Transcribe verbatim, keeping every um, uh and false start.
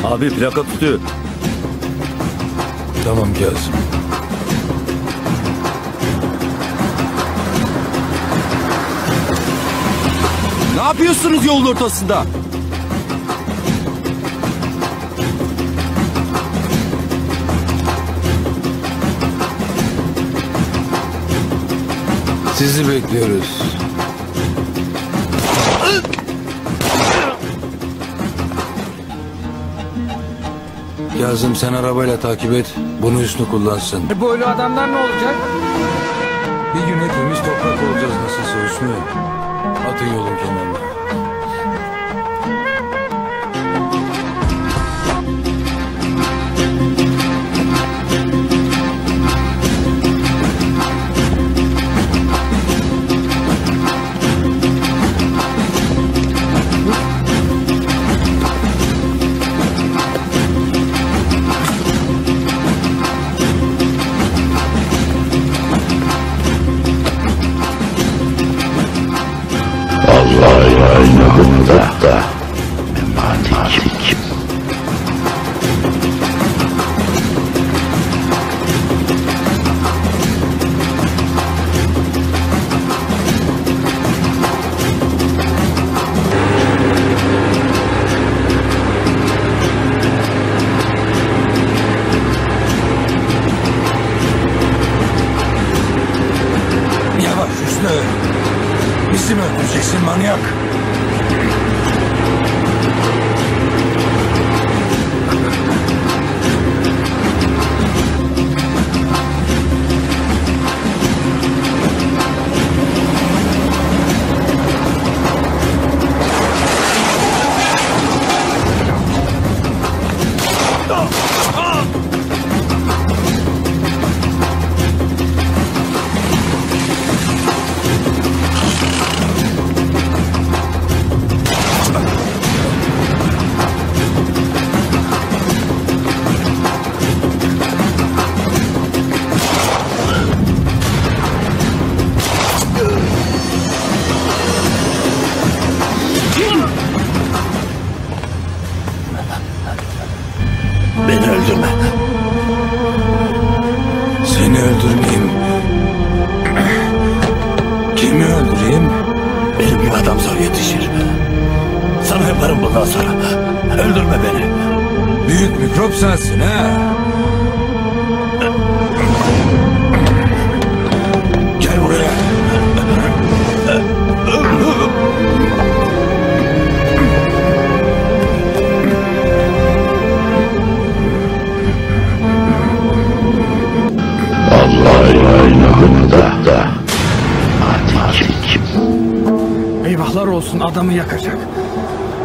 Abi plaka tutuyor. Tamam Kazım. Ne yapıyorsunuz yolun ortasında? Sizi bekliyoruz. Kazım sen arabayla takip et. Bunu Hüsnü kullansın. E boylu adamlar ne olacak? Bir gün hepimiz toprak olacağız nasılsa Hüsnü. Atın yolun kenarına. Vallahi aynı da mematik. Yavaş Hüsnü. Bizi mi öldüreceksin manyak? Beni öldürme. Seni öldürmeyeyim. Kimi öldüreyim? Benim gibi adam zor yetişir. Sana yaparım bundan sonra. Öldürme beni. Büyük mikrop sensin ha. Gel buraya. Vallahi aynı da mematik. Eyvahlar olsun, adamı yakacak.